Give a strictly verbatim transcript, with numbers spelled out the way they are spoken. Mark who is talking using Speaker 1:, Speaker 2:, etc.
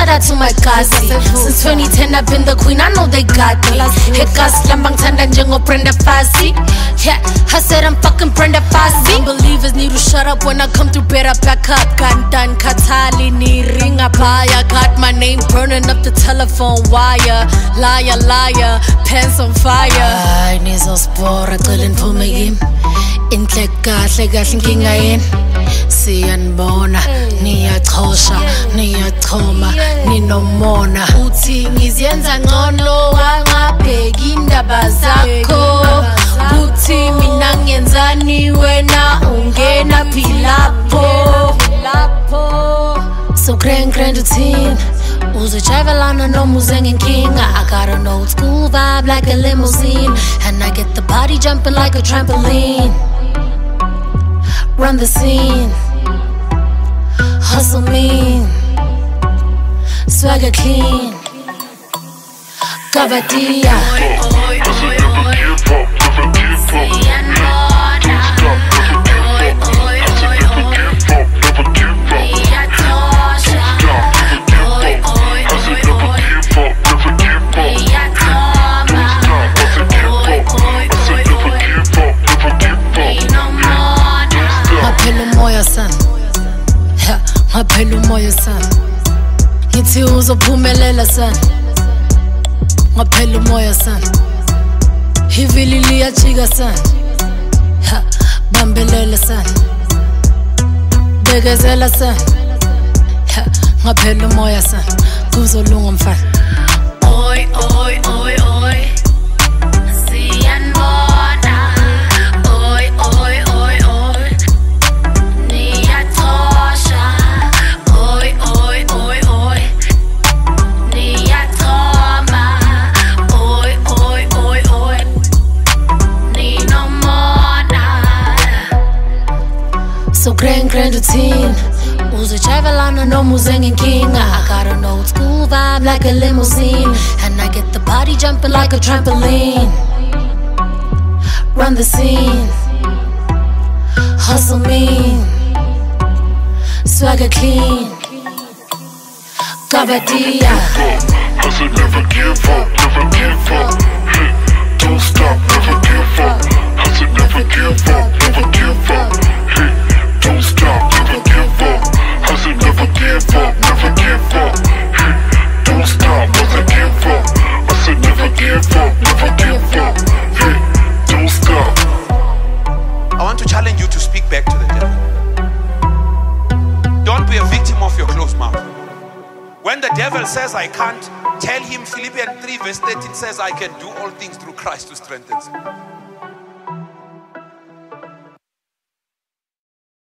Speaker 1: shout out to my Gazi. Since twenty ten I've been the queen, I know they got me. Hey Gas, lambang tanda njengo Brenda Fassie. Yeah, I said I'm fucking Brenda Fassie. Unbelievers need to shut up when I come through, better back up. Gandan Katali ni ringa paya. Got my name burning up the telephone wire. Liar, liar, pants on fire. Ay, nizospora qilin phumegim. Inhle kahle kahle inkinga yini. Siyanibona niyachosha niyachoma ninomona. Uthi ngiziyenza ngcono wangabheki indaba zakho. Uthi mina ngiyenzani wena ungena phi lapho. So grand grand routine. Uzojavelana noma uze ngenkinga. I got an old school vibe like a limousine, and I get the body jumping like a trampoline. Run the scene, hustle mean, swagger clean, Cavadia. Ngaphela umoya sana, ngithi uzophumelela sana. Ngaphela umoya sana, ivili liyajika sana. Ha, bambelela sana, bekezela sana. Ha, ngaphela umoya sana, kuzolunga mfana. Oi oi oi oi, siyanibona. Oi oi oi oi, niyatosha. Oi oi oi oi, niyatoma. Oi oi oi oi, ninomona. So grand grand routine. Uzojavelana noma uze ngenkinga. I got an old school vibe like a limousine, and I get the body jumping like a trampoline. Run the scene, hustle mean, swagger clean, Cavadia.
Speaker 2: Hustle, never give up, never give up. Hey, don't stop, never give up. Hustle, never give up, never give up. Hey, don't stop, never give up. Hustle, never give up, never give up. Hey, don't stop, never give up. I said never give up, never give up. Hey, don't stop.
Speaker 3: I want to challenge you to speak back to the devil. Don't be a victim of your closed mouth. When the devil says I can't, tell him Philippians three verse thirteen says I can do all things through Christ who strengthens me.